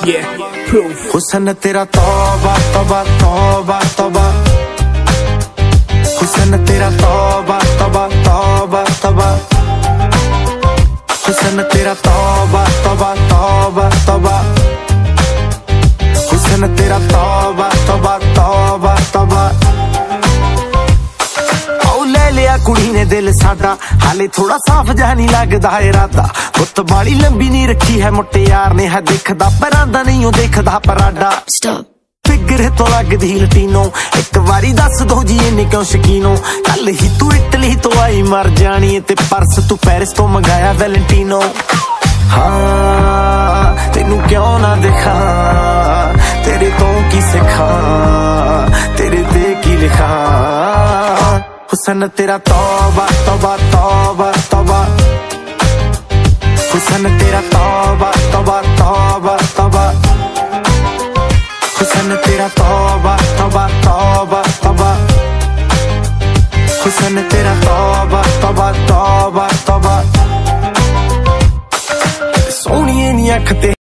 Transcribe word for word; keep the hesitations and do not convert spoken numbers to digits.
Yeah, proof. हुसन तेरा तौबा तौबा तौबा तौबा, हुसन तेरा तौबा तौबा तौबा तौबा, हुसन तेरा तौबा तौबा तौबा तौबा, हुसन तेरा तौबा तौबा तौबा तौबा। ले लिया कुड़ी ने दिल साडा, हाले थोड़ा साफ जा नहीं लगदा इरादा। गुत्त बाली लंबी नहीं रखी है मुट्टे यार ने, है देखदा परांदा नहीं हो देखदा पराडा। फिगर तो लगदी लटीनो, एक बारी दस दो जी इन्ने क्यों शकीनो। कल ही तू इटली तो आई मर जानी, ते परस तू पेरिस तो मंगाया वैलेंटिनो। हाँ तेनू क्यों ना दिखा, तेरे तो की सिखा, तेरे ते की लिखा। हुसन तेरा तौबा तौबा तौबा तौबा, हुसन तेरा तौबा तौबा तौबा तौबा, हुसन तेरा तौबा तौबा तौबा तौबा, हुसन तेरा तौबा तौबा तौबा तौबा। सोहणिए नी अख ते